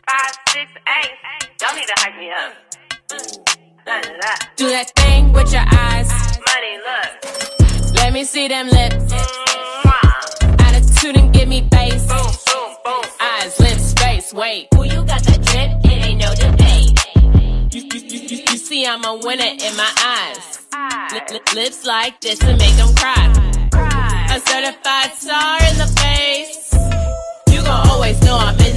5, 6, 8. Don't need to hype me up. None of that. Do that thing with your eyes. Money, look. Let me see them lips. Attitude and give me face. Boom, boom, boom. Eyes, lips, face. Wait. Who you got that drip? It ain't no debate. You see I'm a winner in my eyes. Lips like this and make them cry. A certified star in the face. You gon' always know I'm in